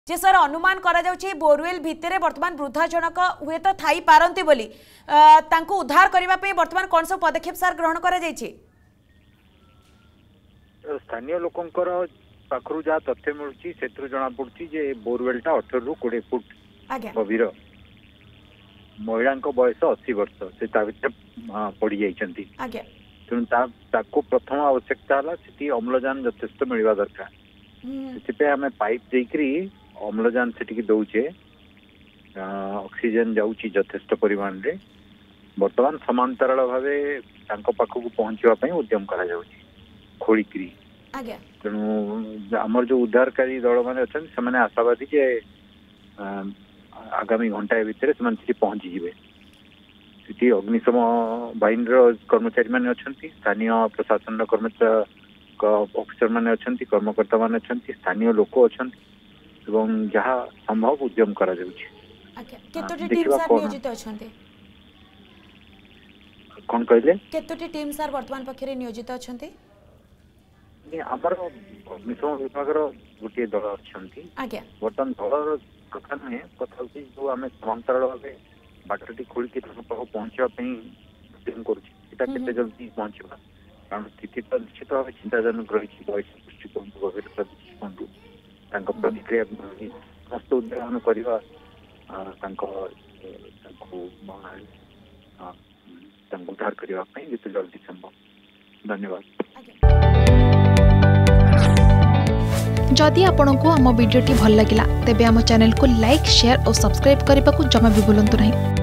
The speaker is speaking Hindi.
जे सर अनुमान करा जाउछि बोरवेल भितरे वर्तमान वृद्धा जनक हुए तो थाई पारंती बोली तांको उद्धार करबा पे वर्तमान कोन सब पदक्षेप सर ग्रहण करा जाइछि? स्थानीय लोकंकर पाखरु जा तथ्य मिलुछि सेत्रु जणा पड़छि जे बोरवेलटा 18 रु 20 फुट गभीर महिला बयस 80 वर्ष से पड़ जाइछंती तेणु ताको प्रथम आवश्यकता है से अम्लजान यथेष्ट मिलवा दरकार से आम पाइप देकरी अम्लजान से दौचे ऑक्सीजन जाऊँगी यथेष्ट परिमाण रे वर्तमान समांतराल भाव पाखक पहुँचापी उद्यम करा खोलिकी तेणु आमर जो उद्धारकारी दल मैंने अच्छा से आशावादी जे आगामी घंटाए भितर से पहुँची जिवे सेठी अग्निशम बाहिनी कर्मचारी मैंने अच्छा स्थानीय प्रशासन कर्मचारी ऑफिसर मैंने अच्छा कर्मकर्ता मैंने अच्छा स्थानीय लोक अच्छा जहाँ संभव उद्यम करा कौन कहले केतोटी टीम सर वर्तमान पक्षरे नियोजित अछंती? आमर अग्निशम विभाग गोटे दल अच्छा बर्तमान दल कथा नुहे कथा जो आम समांतराल भाव बाटटी खोलिकी पहुँचापी उद्यम करुँचे जल्दी पहुँचवा कारण स्थिति तो निश्चित भाव चिंताजनक रही दृष्टिकोण गभीरता दृष्टिकोण प्रतिक्रिया समस्त उद्योग आम करवा उद्धार करने जिते जल्दी संभव। धन्यवाद। जदि आपंक आम भिडी भल लगा तेब आम चैनल को लाइक शेयर और सब्सक्राइब करने को जमा भी भूलु नहीं।